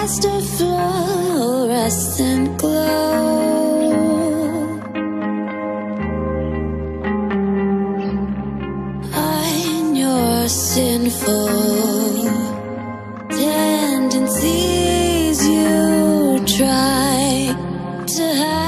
cast a fluorescent glow. On your sinful tendencies you try to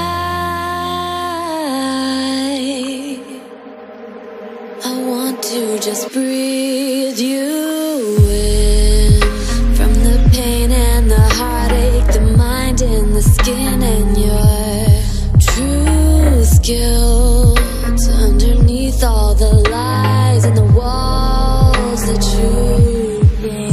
hide. I want to just breathe you in, from the pain and the heartache, the mind and the skin, and your truth guilt underneath all the lies and the walls that you build.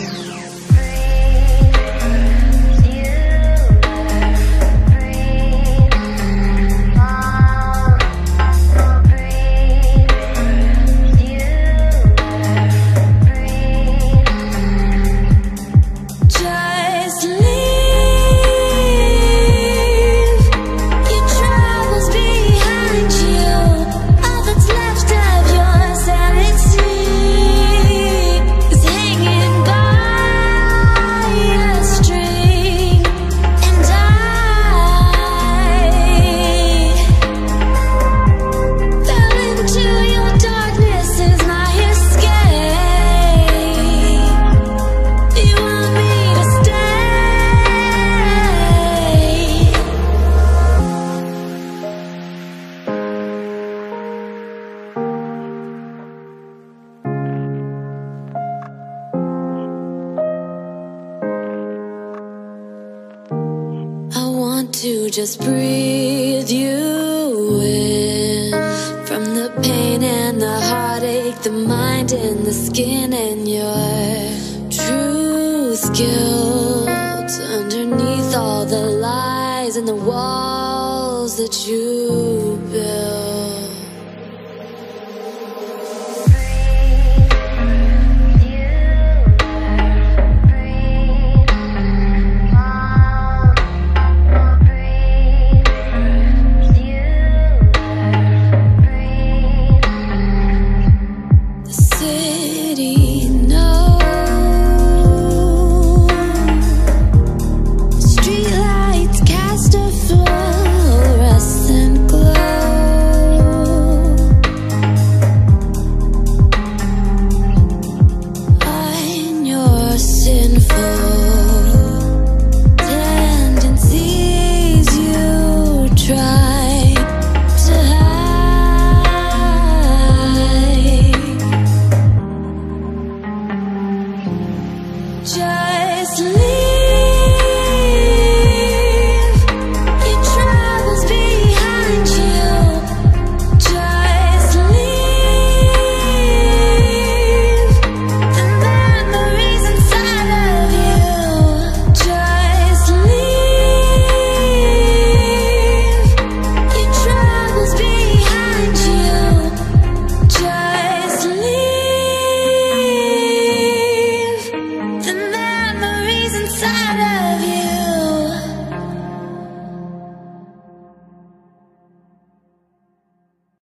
To just breathe you in, from the pain and the heartache, the mind and the skin, and your truth guilt underneath all the lies and the walls that you build. Just